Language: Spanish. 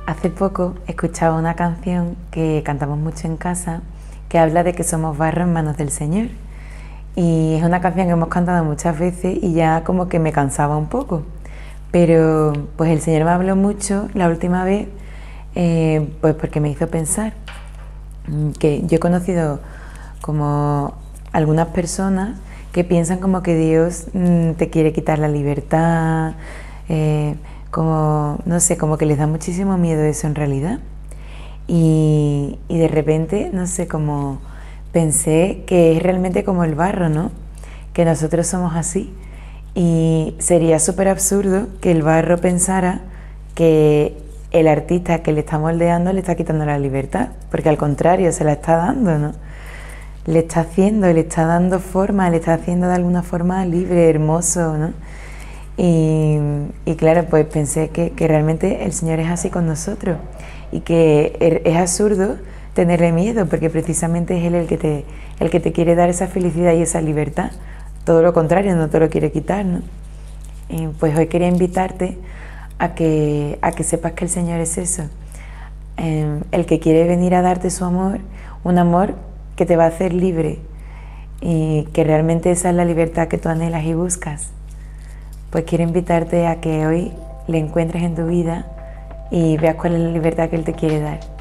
Hace poco escuchaba una canción que cantamos mucho en casa que habla de que somos barro en manos del Señor. Y es una canción que hemos cantado muchas veces y ya como que me cansaba un poco. Pero pues el Señor me habló mucho la última vez, pues porque me hizo pensar que yo he conocido como algunas personas que piensan como que Dios te quiere quitar la libertad, como, no sé, como que les da muchísimo miedo eso en realidad. Y de repente, no sé, como pensé que es realmente como el barro, ¿no? Que nosotros somos así. Y sería súper absurdo que el barro pensara que el artista que le está moldeando le está quitando la libertad, porque al contrario, se la está dando, ¿no? Le está haciendo, le está dando forma, le está haciendo de alguna forma libre, hermoso, ¿no? Y claro, pues pensé que realmente el Señor es así con nosotros y que es absurdo tenerle miedo, porque precisamente es Él el que te quiere dar esa felicidad y esa libertad. Todo lo contrario, no te lo quiere quitar, ¿no? Pues hoy quería invitarte a que sepas que el Señor es eso, el que quiere venir a darte su amor, un amor que te va a hacer libre y que realmente esa es la libertad que tú anhelas y buscas. Pues quiero invitarte a que hoy le encuentres en tu vida y veas cuál es la libertad que Él te quiere dar.